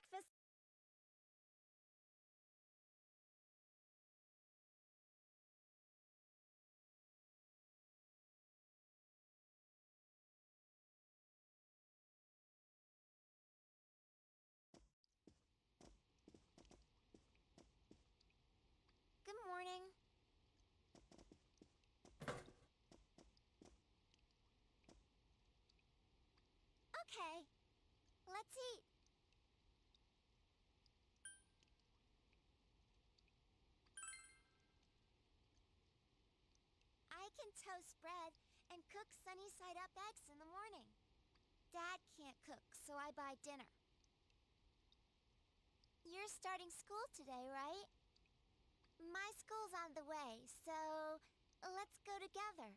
breakfast. Good morning. Okay, let's eat. I can toast bread and cook sunny-side-up eggs in the morning. Dad can't cook, so I buy dinner. You're starting school today, right? My school's on the way, so let's go together.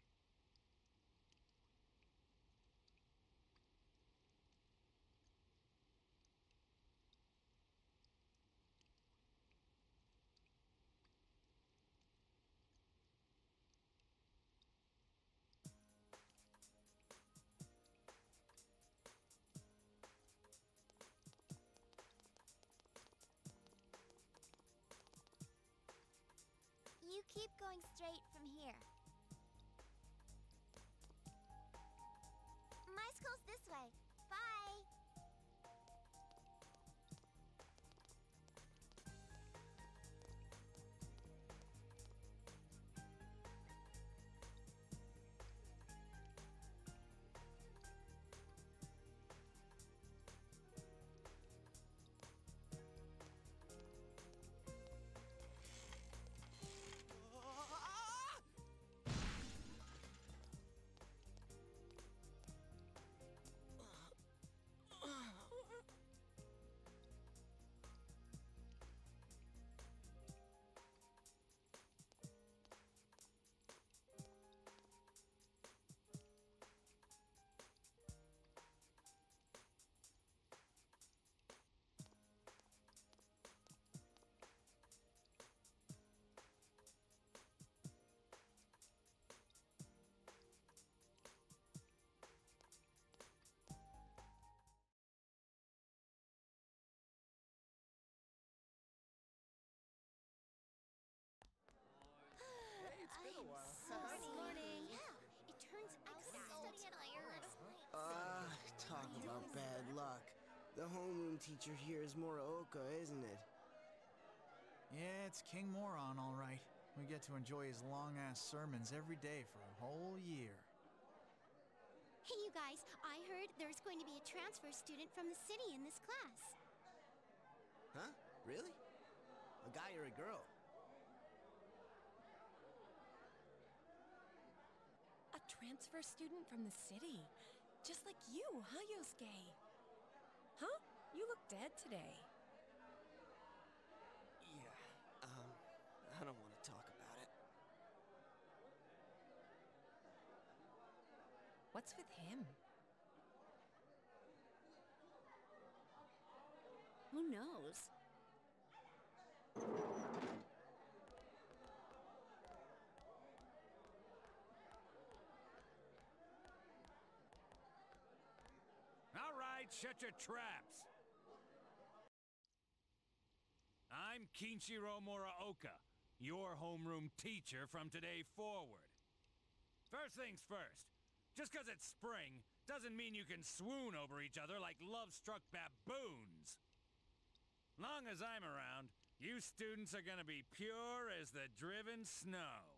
You keep going straight from here. My school's this way. Bye! It's been a while. Morning. Yeah, it turns out studying iron. Talk about bad luck. The homeroom teacher here is Morooka, isn't it? Yeah, it's King Moron, all right. We get to enjoy his long-ass sermons every day for a whole year. Hey, you guys, I heard there's going to be a transfer student from the city in this class. Huh? Really? A guy or a girl? A transfer student from the city. Just like you, huh, Yosuke? Huh? You look dead today. Yeah, I don't want to talk about it. What's with him? Who knows? All right, shut your traps. I'm Kinshiro Muraoka, your homeroom teacher from today forward. First things first, just 'cause it's spring doesn't mean you can swoon over each other like love-struck baboons. Long as I'm around, you students are gonna be pure as the driven snow.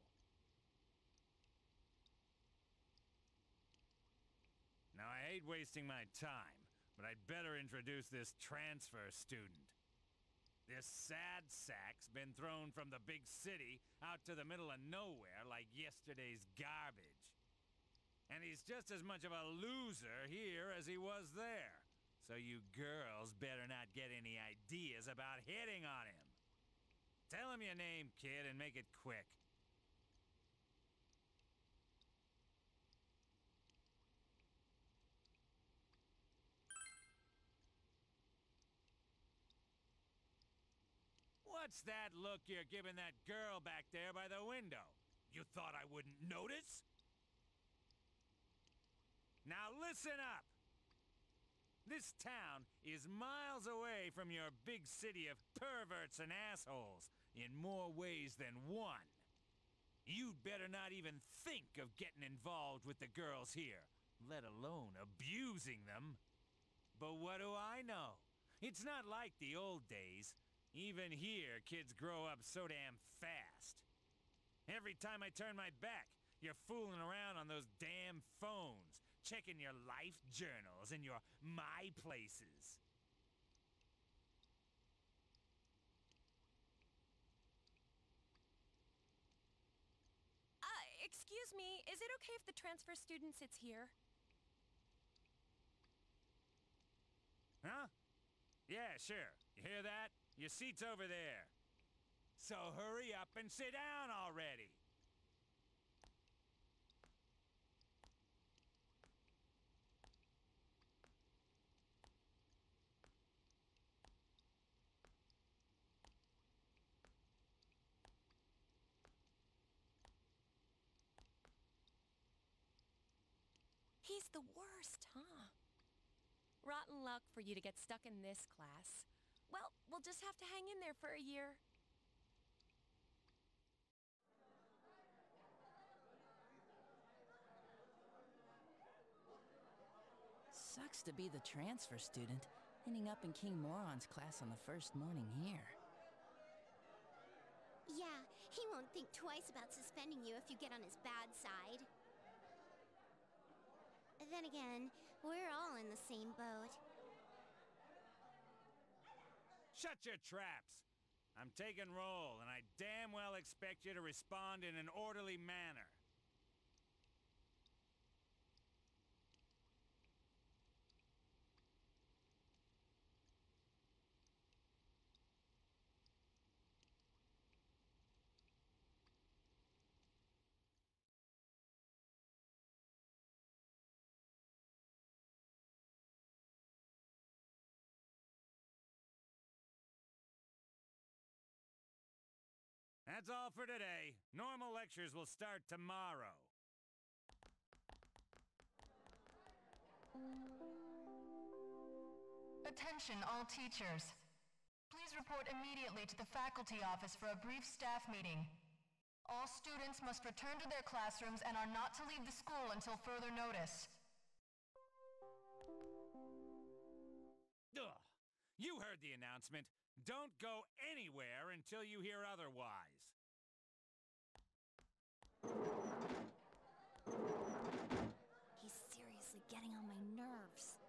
Now, I hate wasting my time, but I'd better introduce this transfer student. This sad sack's been thrown from the big city out to the middle of nowhere like yesterday's garbage. And he's just as much of a loser here as he was there. So you girls better not get any ideas about hitting on him. Tell him your name, kid, and make it quick. What's that look you're giving that girl back there by the window? You thought I wouldn't notice? Now listen up! This town is miles away from your big city of perverts and assholes in more ways than one. You'd better not even think of getting involved with the girls here, let alone abusing them. But what do I know? It's not like the old days. Even here, kids grow up so damn fast. Every time I turn my back, you're fooling around on those damn phones, checking your life journals and your My Places. Excuse me, is it okay if the transfer student sits here? Huh? Yeah, sure. You hear that? Your seat's over there. So hurry up and sit down already. He's the worst, huh? Rotten luck for you to get stuck in this class. Well, we'll just have to hang in there for a year. Sucks to be the transfer student, ending up in King Moron's class on the first morning here. Yeah, he won't think twice about suspending you if you get on his bad side. Then again, we're all in the same boat. Shut your traps! I'm taking roll, and I damn well expect you to respond in an orderly manner. That's all for today. Normal lectures will start tomorrow. Attention all teachers. Please report immediately to the faculty office for a brief staff meeting. All students must return to their classrooms and are not to leave the school until further notice. Ugh. You heard the announcement. Don't go anywhere until you hear otherwise. He's seriously getting on my nerves.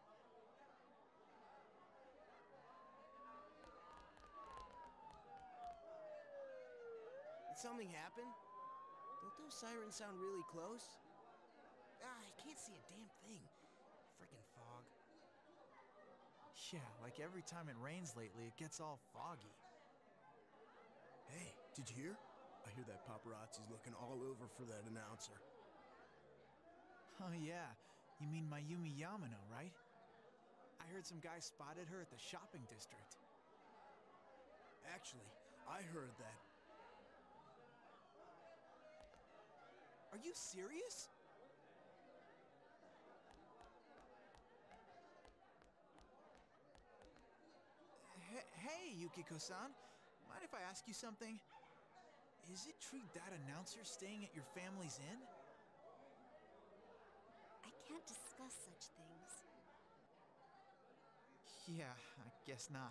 Did something happen? Don't those sirens sound really close? I can't see a damn thing. Frickin' fog. Yeah, like every time it rains lately, it gets all foggy. Hey, did you hear? I hear that paparazzi's looking all over for that announcer. Oh yeah, you mean Mayumi Yamano, right? I heard some guy spotted her at the shopping district. Actually, I heard that. Are you serious? Hey, Yukiko-san. Mind if I ask you something? Is it true that announcer's staying at your family's inn? I can't discuss such things. Yeah, I guess not.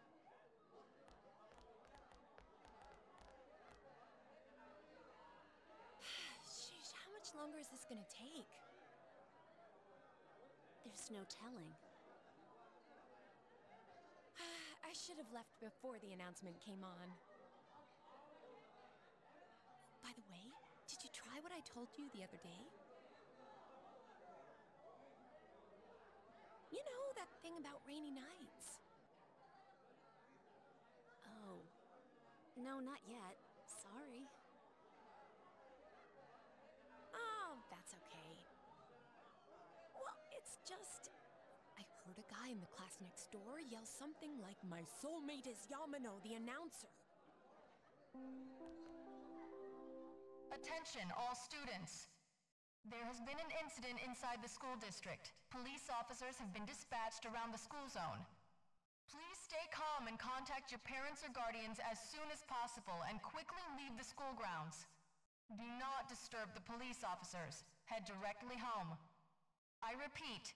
Sheesh, how much longer is this gonna take? There's no telling. I should have left before the announcement came on. By the way, did you try what I told you the other day? You know, that thing about rainy nights. Oh. No, not yet. Sorry. Oh, that's okay. Well, it's just... I heard a guy in the class next door yell something like, "My soulmate is Yamano, the announcer." Attention all students. There has been an incident inside the school district. Police officers have been dispatched around the school zone. Please stay calm and contact your parents or guardians as soon as possible and quickly leave the school grounds. Do not disturb the police officers. Head directly home. I repeat.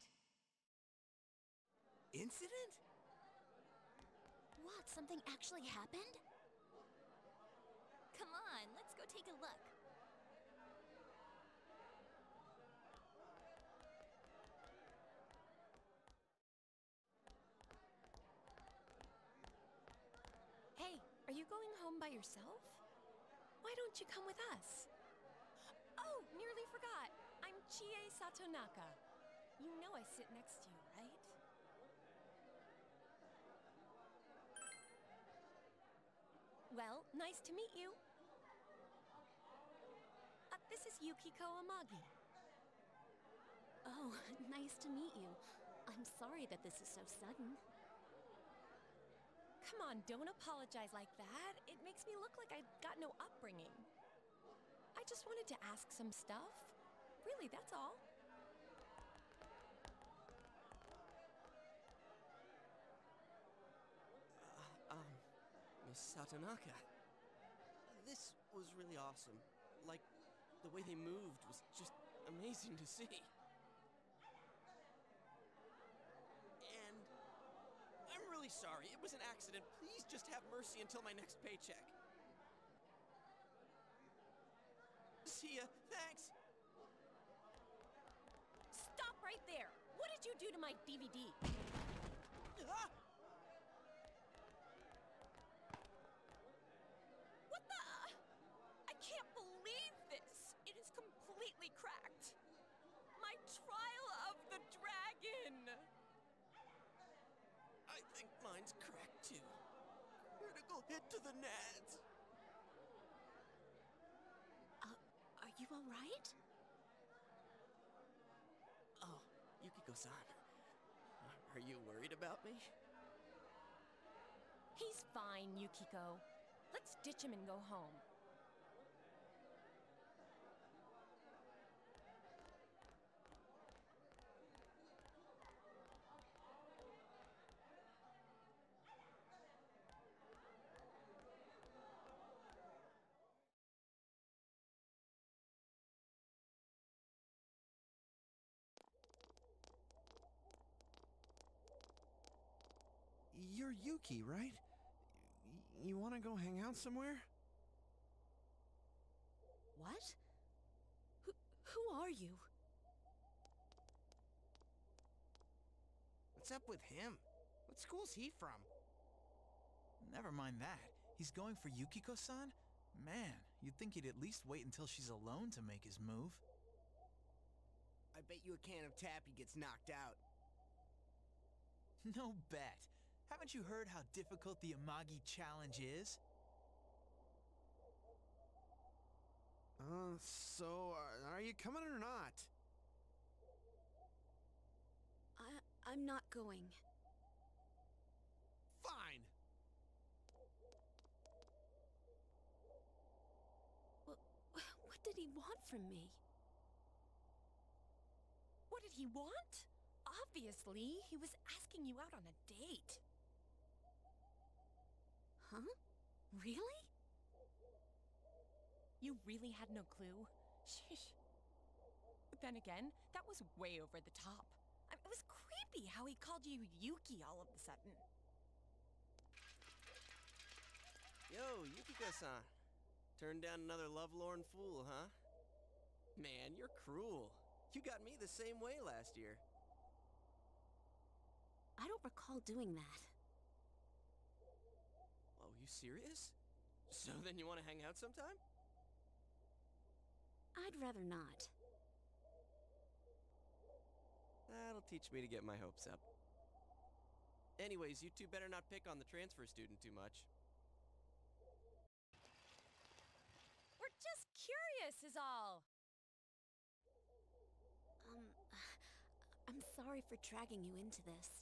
Incident? What, something actually happened? Come on, let's go take a look. Hey, are you going home by yourself? Why don't you come with us? Oh, nearly forgot. I'm Chie Satonaka. You know I sit next to you, right? Well, nice to meet you. This is Yukiko Amagi. Oh, nice to meet you. I'm sorry that this is so sudden. Come on, don't apologize like that. It makes me look like I've got no upbringing. I just wanted to ask some stuff. Really, that's all. Miss Satonaka. This was really awesome. Like, the way they moved was just amazing to see. And I'm really sorry. It was an accident. Please just have mercy until my next paycheck. See ya. Thanks. Stop right there. What did you do to my DVD? Ah! What the? I can't believe this. It is completely cracked. My Trial of the Dragon. I think mine's cracked too. Critical hit to the nads. Are you all right? Oh, Yukiko-san. Are you worried about me? He's fine, Yukiko. Let's ditch him and go home. You're Yuki, right? You want to go hang out somewhere? What? Who are you? What's up with him? What school's he from? Never mind that. He's going for Yukiko-san? Man, you'd think he'd at least wait until she's alone to make his move. I bet you a can of taffy gets knocked out. No bet. Haven't you heard how difficult the Amagi challenge is? So, are you coming or not? I'm not going. Fine! What did he want from me? What did he want? Obviously, he was asking you out on a date. Huh? Really? You really had no clue? Sheesh. But then again, that was way over the top. It was creepy how he called you Yuki all of a sudden. Yo, Yukiko-san. Turned down another lovelorn fool, huh? Man, you're cruel. You got me the same way last year. I don't recall doing that. Oh, you serious? So then you want to hang out sometime? I'd rather not. That'll teach me to get my hopes up. Anyways, you two better not pick on the transfer student too much. We're just curious is all. I'm sorry for dragging you into this.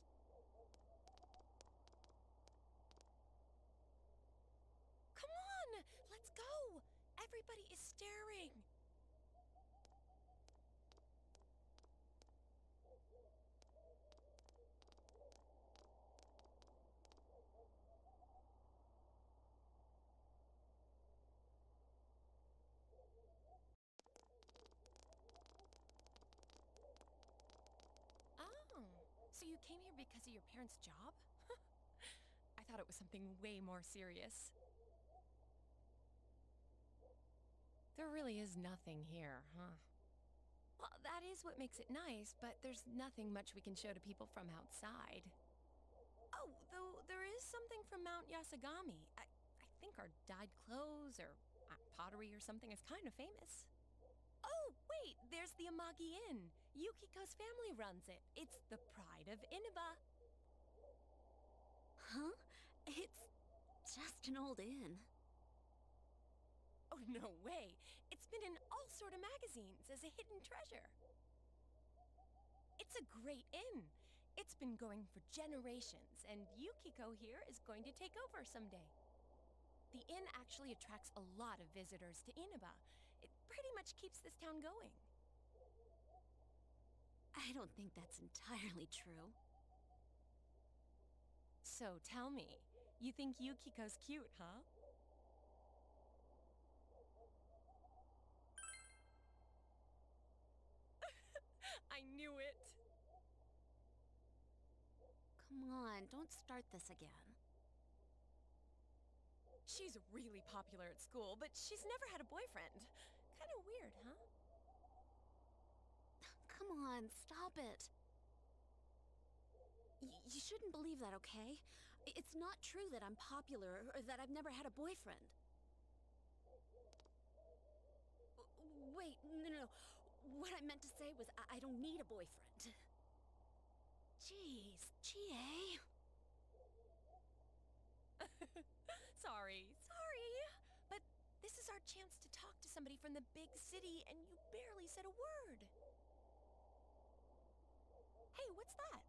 Come on, let's go. Everybody is staring. So you came here because of your parents' job? I thought it was something way more serious. There really is nothing here, huh? Well, that is what makes it nice, but there's nothing much we can show to people from outside. Oh, though there is something from Mount Yasagami. I think our dyed clothes or pottery or something is kind of famous. Oh, wait, there's the Amagi Inn. Yukiko's family runs it. It's the pride of Inaba. Huh? It's just an old inn. Oh, no way. It's been in all sort of magazines as a hidden treasure. It's a great inn. It's been going for generations, and Yukiko here is going to take over someday. The inn actually attracts a lot of visitors to Inaba. It pretty much keeps this town going. I don't think that's entirely true. So tell me, you think Yukiko's cute, huh? I knew it! Come on, don't start this again. She's really popular at school, but she's never had a boyfriend. Kinda weird, huh? Come on, stop it. You shouldn't believe that, okay? It's not true that I'm popular or that I've never had a boyfriend. Wait, no. What I meant to say was I don't need a boyfriend. Jeez, Chie. Sorry. But this is our chance to talk to somebody from the big city, and you barely said a word. Hey, what's that?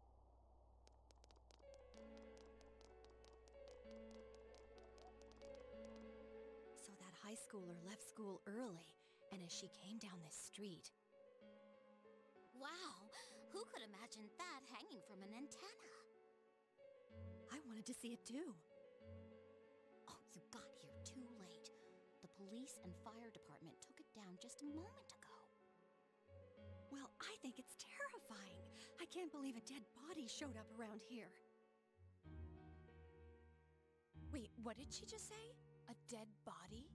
So that high schooler left school early, and as she came down this street... Wow, who could imagine that hanging from an antenna? I wanted to see it too. Oh, you got here too late. The police and fire department took it down just a moment ago. Well, I think it's terrifying. I can't believe a dead body showed up around here. Wait, what did she just say? A dead body?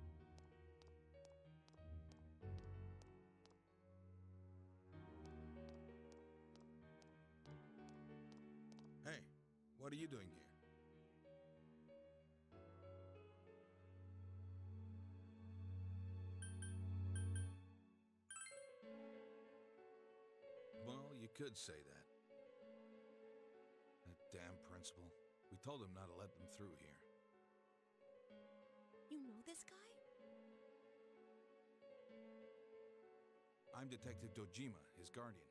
Hey, what are you doing here? Well, you could say that. That damn principal. We told him not to let them through here. You know this guy? I'm Detective Dojima, his guardian.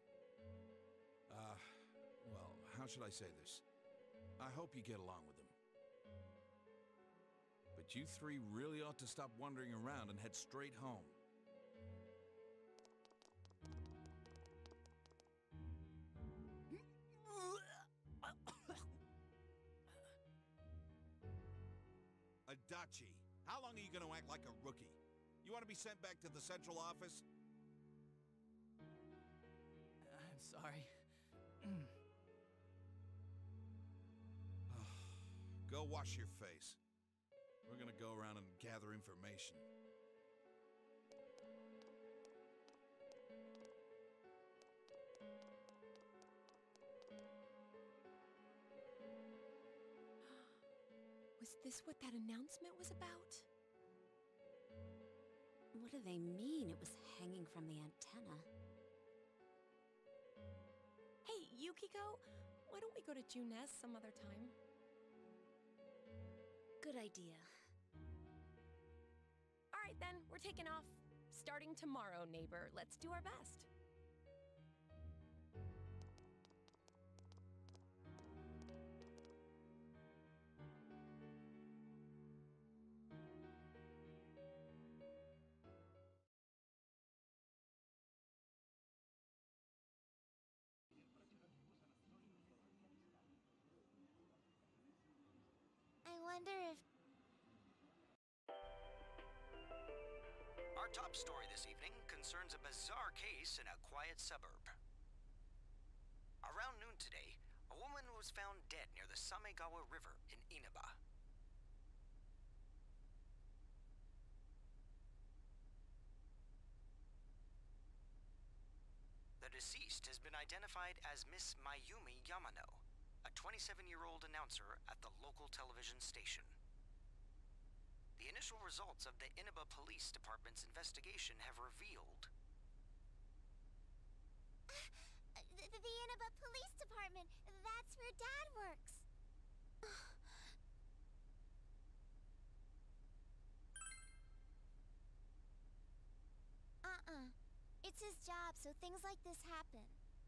Well, how should I say this? I hope you get along with him. But you three really ought to stop wandering around and head straight home. Adachi, how long are you gonna act like a rookie? You want to be sent back to the central office? I'm sorry. Go wash your face. We're gonna go around and gather information. Was this what that announcement was about? What do they mean it was hanging from the antenna? Hey, Yukiko, why don't we go to Junes some other time? Good idea. All right then, we're taking off. Starting tomorrow, neighbor. Let's do our best. I wonder if... Our top story this evening concerns a bizarre case in a quiet suburb. A Around noon today, a woman was found dead near the Samegawa River in Inaba. The deceased has been identified as Miss Mayumi Yamano, a 27-year-old announcer at the local television station. The initial results of the Inaba Police Department's investigation have revealed... The Inaba Police Department! That's where Dad works! It's his job, so things like this happen.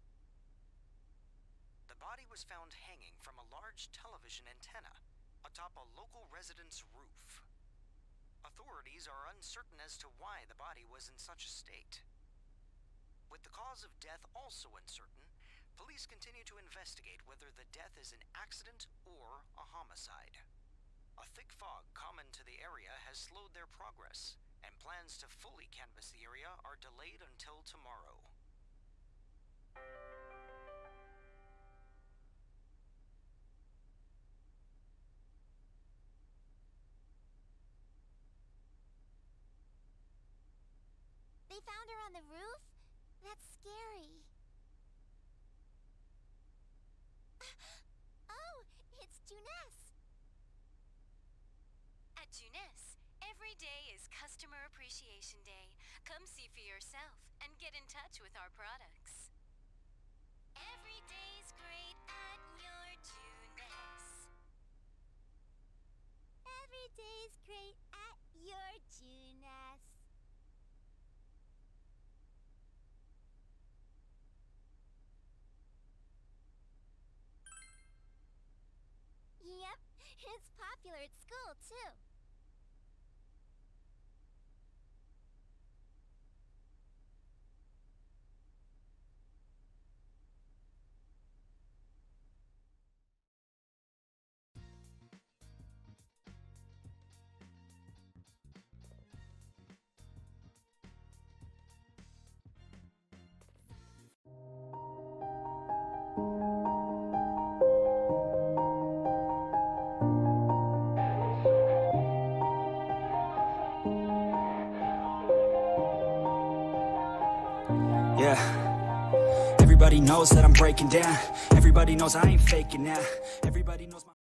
The body was found hanging from a large television antenna atop a local resident's roof. Authorities are uncertain as to why the body was in such a state. With the cause of death also uncertain, police continue to investigate whether the death is an accident or a homicide. A thick fog common to the area has slowed their progress, and plans to fully canvass the area are delayed until tomorrow. They found her on the roof? That's scary. Oh, it's Juness. At Juness, every day is Customer Appreciation Day. Come see for yourself and get in touch with our products. Every day's great at your Juness. Every day's great at your Juness. Yep, it's popular at school, too. Yeah, everybody knows that I'm breaking down. Everybody knows I ain't faking now. Everybody knows my